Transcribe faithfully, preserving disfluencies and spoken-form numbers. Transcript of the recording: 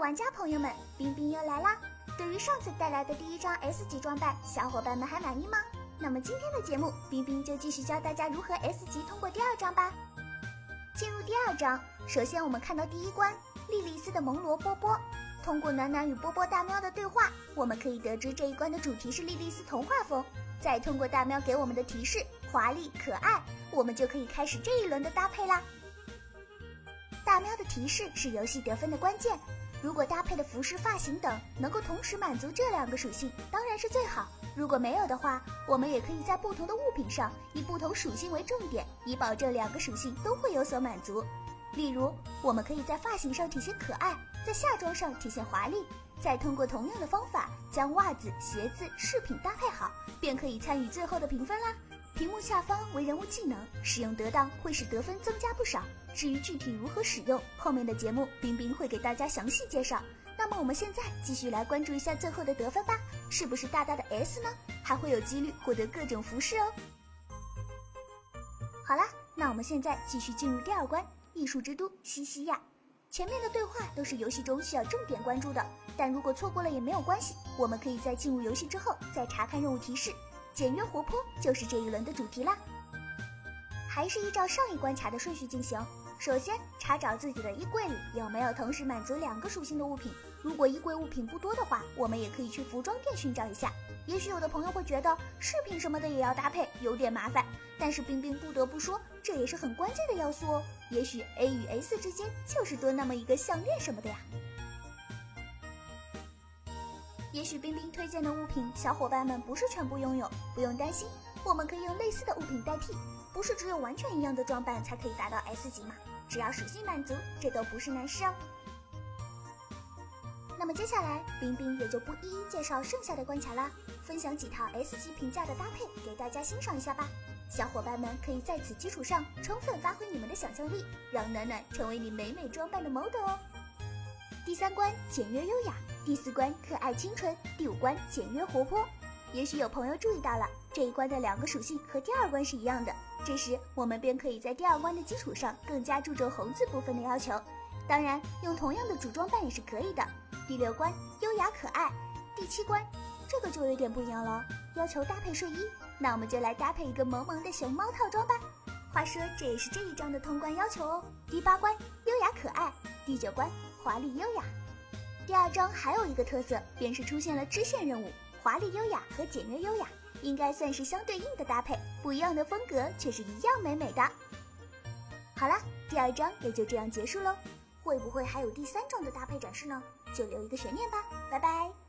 玩家朋友们，冰冰又来啦！对于上次带来的第一张 S 级装扮，小伙伴们还满意吗？那么今天的节目，冰冰就继续教大家如何 S 级通过第二章吧。进入第二章，首先我们看到第一关，莉莉丝的蒙罗波波。通过暖暖与波波大喵的对话，我们可以得知这一关的主题是莉莉丝童话风。再通过大喵给我们的提示华丽可爱，我们就可以开始这一轮的搭配啦。大喵的提示是游戏得分的关键，如果搭配的服饰、发型等能够同时满足这两个属性，当然是最好。如果没有的话，我们也可以在不同的物品上以不同属性为重点，以保证两个属性都会有所满足。例如，我们可以在发型上体现可爱，在下装上体现华丽，再通过同样的方法将袜子、鞋子、饰品搭配好，便可以参与最后的评分啦。屏幕下方为人物技能，使用得当会使得分增加不少。至于具体如何使用，后面的节目冰冰会给大家详细介绍。那么我们现在继续来关注一下最后的得分吧，是不是大大的 S 呢？还会有几率获得各种服饰哦。好啦，那我们现在继续进入第二关，艺术之都西西亚。前面的对话都是游戏中需要重点关注的，但如果错过了也没有关系，我们可以在进入游戏之后再查看任务提示。简约活泼就是这一轮的主题啦。还是依照上一关卡的顺序进行，首先查找自己的衣柜里有没有同时满足两个属性的物品，如果衣柜物品不多的话，我们也可以去服装店寻找一下。也许有的朋友会觉得饰品什么的也要搭配，有点麻烦，但是冰冰不得不说，这也是很关键的要素哦。也许 A 与 S 之间就是多那么一个项链什么的呀。也许冰冰推荐的物品，小伙伴们不是全部拥有，不用担心，我们可以用类似的物品代替，不是只有完全一样的装扮才可以达到 S 级嘛，只要属性满足，这都不是难事哦。那么接下来，冰冰也就不一一介绍剩下的关卡啦，分享几套 S 级评价的搭配给大家欣赏一下吧。小伙伴们可以在此基础上充分发挥你们的想象力，让暖暖成为你美美装扮的 model 哦。第三关简约优雅，第四关可爱清纯，第五关简约活泼。也许有朋友注意到了，这一关的两个属性和第二关是一样的，这时我们便可以在第二关的基础上更加注重红字部分的要求，当然用同样的主装扮也是可以的。第六关优雅可爱，第七关这个就有点不一样了，要求搭配睡衣，那我们就来搭配一个萌萌的熊猫套装吧。话说这也是这一章的通关要求哦。第八关优雅可爱，第九关华丽优雅。第二章还有一个特色，便是出现了支线任务，华丽优雅和简约优雅应该算是相对应的搭配，不一样的风格却是一样美美的。好啦，第二章也就这样结束喽，会不会还有第三章的搭配展示呢？就留一个悬念吧，拜拜。